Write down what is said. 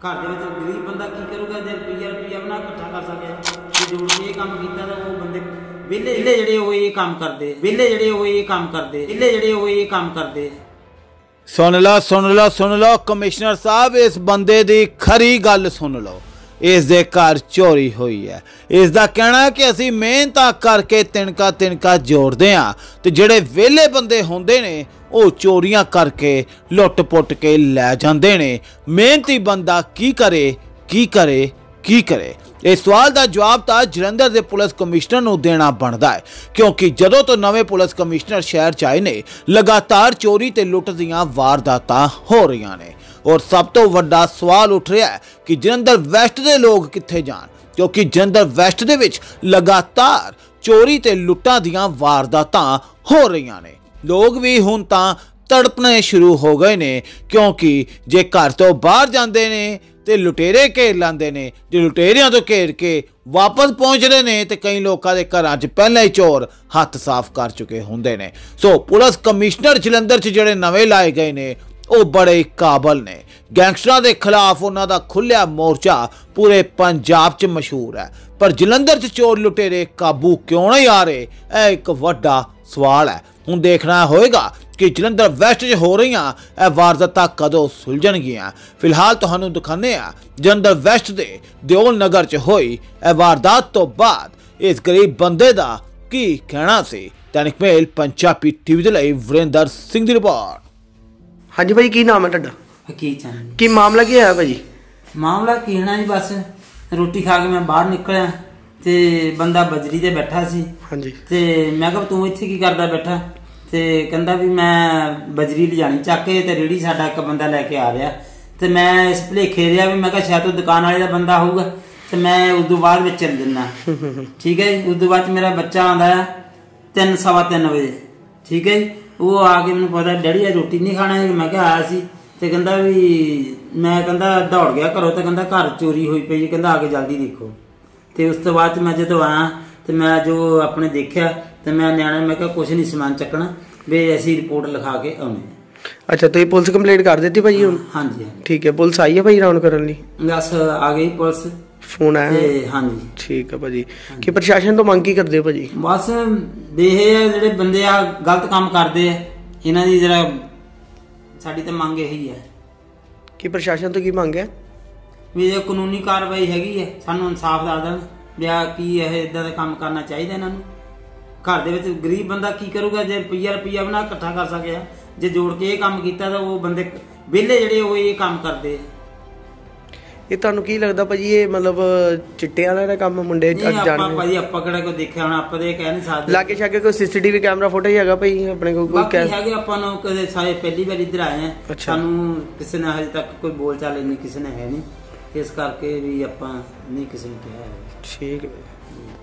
घर दे विच गरीब बंदा की करूगा जे रुपया भी ना इकट्ठा कर सके ते जोड़ के ये काम कीता तां वो बंदे विले जिहड़े वो ये काम करदे विले जिहड़े वो ये काम करदे विले जिहड़े वो ये काम करदे। सुन लो कमिश्नर साहब, इस बंदे दी खरी गल सुन लो। इस दे घर चोरी हुई है। इसका कहना है कि असी मेहनत करके तिनका जोड़ते हाँ तो जेडे वेले बंदे होंदे ने वो चोरियां करके लुट पुट के लै जांदे ने। मेहनती बंदा की करे इस सवाल का जवाब तो जलंधर के पुलिस कमिश्नर नूं देना बनता है, क्योंकि जदों तो नवे पुलिस कमिश्नर शहर च आए ने लगातार चोरी ते लुट दीयां वारदातां हो रही ने। और सब तो वड्डा सवाल उठ रहा है कि जलंधर वैस्ट के लोग कित्थे जाण, क्योंकि जलंधर वैस्ट दे विच लगातार चोरी ते लुट्टां दीयां वारदातां हो रही ने। लोग भी हुण तां तड़पने शुरू हो गए ने, क्योंकि जे घर तो बाहर जांदे ने ते लुटेरे घेर लांदे ने, जे लुटेरियां तो घेर के वापस पहुंचते ने ते कई लोगों के घरां च पहले ही चोर हथ साफ कर चुके होंदे ने। सो पुलिस कमिश्नर जलंधर च जिहड़े नवे लाए गए ने वो बड़े काबल ने। गैंगस्टरां के खिलाफ उन्हां दा खुलिया मोर्चा पूरे पंजाब च मशहूर है, पर जलंधर च चोर लुटेरे काबू क्यों नहीं आ रहे, यह एक वड्डा सवाल है। हुण देखना होएगा कि जलंधर वैस्ट च हो रही वारदातां कदों सुलझणगियां। फिलहाल तुहानूं दिखाने जलंधर वैस्ट दे दिओल नगर च होई वारदात तो बाद इस गरीब बंदे दा की कहना सी। दैनिक मेल पंजाबी टीवी दे लई वरिंदर सिंह दी रिपोर्ट। हाँ जी भाई, की नाम है तुहाडा? हकीक चंद। की मामला की है भाजी? मामला की है ना जी, बस रोटी खा के मैं बाहर निकलिया ते बंदा बजरी ते बैठा सी। हाँ जी। ते मैं कहा तू इत्थे की करदा बैठा, ते कहंदा भी मैं बजरी ले जानी चक के ते रेड़ी साडा एक बंदा लेके आ रहा। ते मैं इस भुलेखे रहा भी मैं कहा शायद तो दुकान वाले दा बंदा होऊगा, ते मैं उस तो बाद विच चल दिना। ठीक है जी। उस तो बाद मेरा बच्चा आंदा है 3 सवा 3 बजे। ठीक है जी। वो आके मैंने पता डैडी रोटी नहीं खाना है, मैं क्या आया सी ते कहंदा भी मैं कहंदा दौड़ गया घरों, तो कहंदा घर चोरी हुई पई, कहंदा आके जल्दी देखो। तो उस तो बाद मैं जो आया तो मैं जो अपने देखा तो मैं न्याणे मैं क्या कुछ नहीं समान चकना भी ऐसी रिपोर्ट लिखा के आने। अच्छा, तो ये पुलिस कंप्लेंट कर देती भाई हुण? हाँ जी। ठीक है, पुलिस आई है भाई राउंड करने लई? बस आ गई पुलिस, फोन आया? हाँ जी। ठीक है भाजी। कि प्रशासन तो मंग की करदे हो भाजी? बस ਜਿਹੜੇ ਬੰਦੇ ਆ ਗਲਤ ਕੰਮ ਕਰਦੇ ਆ ਇਹਨਾਂ ਦੀ ਜਰਾ ਸਾਡੀ ਤਾਂ ਮੰਗ ਇਹੀ ਹੈ ਕਿ ਪ੍ਰਸ਼ਾਸਨ ਤੋਂ ਕੀ ਮੰਗ ਹੈ ਵੀ ਇਹ ਕਾਨੂੰਨੀ ਕਾਰਵਾਈ ਹੈਗੀ ਹੈ, ਸਾਨੂੰ ਇਨਸਾਫ ਦਾ ਦੇਣ ਲਿਆ ਕੀ ਇਹ ਇਦਾਂ ਦਾ ਕੰਮ ਕਰਨਾ ਚਾਹੀਦਾ ਇਹਨਾਂ ਨੂੰ। ਘਰ ਦੇ ਵਿੱਚ ਗਰੀਬ ਬੰਦਾ ਕੀ ਕਰੂਗਾ ਜੇ ਰੁਪਈਆ ਬਣਾ ਇਕੱਠਾ ਕਰ ਸਕਿਆ, ਜੇ ਜੋੜ ਕੇ ਇਹ ਕੰਮ ਕੀਤਾ ਤਾਂ ਉਹ ਬੰਦੇ ਵਿਹਲੇ ਜਿਹੜੇ ਉਹ ਇਹ ਕੰਮ ਕਰਦੇ ਆ। ਇਹ ਤੁਹਾਨੂੰ ਕੀ ਲੱਗਦਾ ਭਾਜੀ ਇਹ ਮਤਲਬ ਚਿੱਟੇ ਵਾਲਾ ਦਾ ਕੰਮ ਮੁੰਡੇ ਜਾਣਦੇ? ਭਾਜੀ ਆਪਾਂ ਕਿਹੜਾ ਕੋਈ ਦੇਖਿਆ ਹੁਣ, ਆਪਾਂ ਤੇ ਕਹਿ ਨਹੀਂ ਸਕਦੇ। ਲਾਗੇ ਛਾਗੇ ਕੋਈ ਸੀਸੀਟੀਵੀ ਕੈਮਰਾ ਫੁਟੇਜ ਹੈਗਾ ਭਾਈ ਆਪਣੇ ਕੋਲ? ਕੋਈ ਹੈਗੇ, ਆਪਾਂ ਨੂੰ ਕਦੇ ਸਾਰੇ ਪਹਿਲੀ ਵਾਰ ਇੱਧਰ ਆਏ ਆ, ਸਾਨੂੰ ਕਿਸੇ ਨੇ ਹਜੇ ਤੱਕ ਕੋਈ ਬੋਲ ਚਾਲ ਨਹੀਂ ਕਿਸੇ ਨੇ ਹੈ ਨਹੀਂ, ਇਸ ਕਰਕੇ ਵੀ ਆਪਾਂ ਨਹੀਂ ਕਿਸੇ ਨੂੰ ਕਿਹਾ। ਠੀਕ ਹੈ।